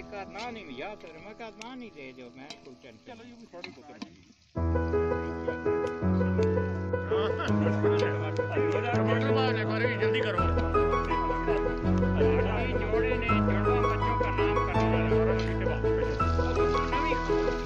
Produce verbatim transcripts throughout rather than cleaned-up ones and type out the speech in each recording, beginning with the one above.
एक ना नहीं याद कर मैं कहा ना नहीं दे दो मैं पूछन चलो ये भी थोड़ी बोतल जल्दी करो जोड़े ने जोड़वा बच्चों का नाम करना है और उनके बाद नवी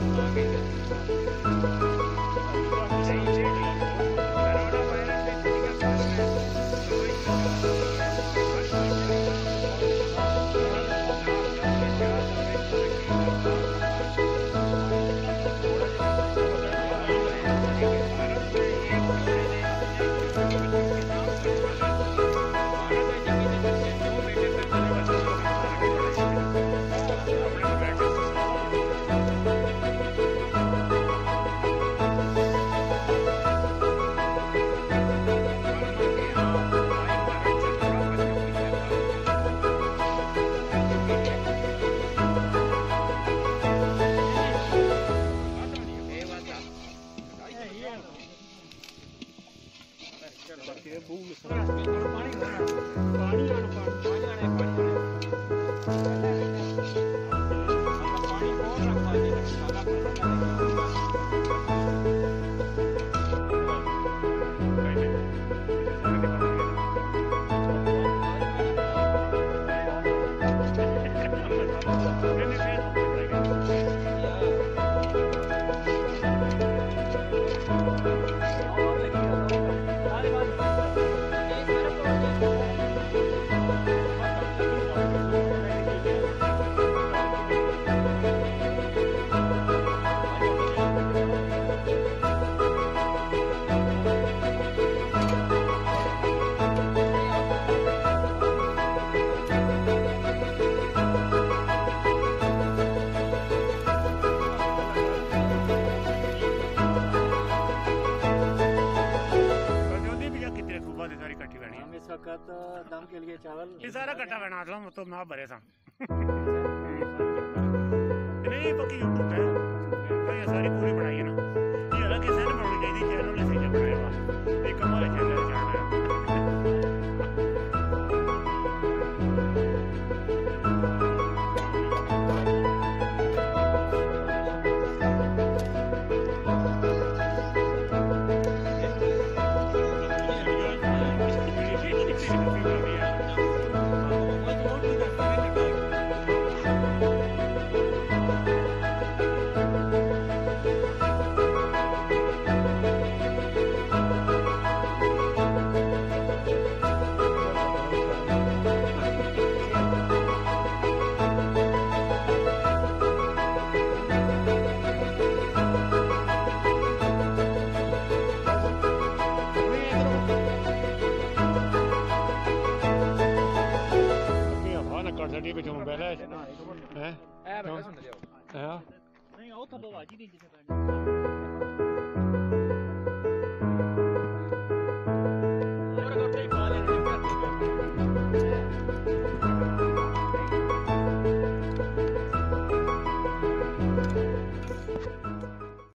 दम के लिए चावल ये सारा कट्टा बना दो तो मैं भरे सा नहीं पक्की यूट्यूब है ये सारी पूरी बनाई है ना ये अलग किसी ने बनानी चाहिए चैनल से सही बनाएगा एक कमाल चैनल चढ़ना है नहीं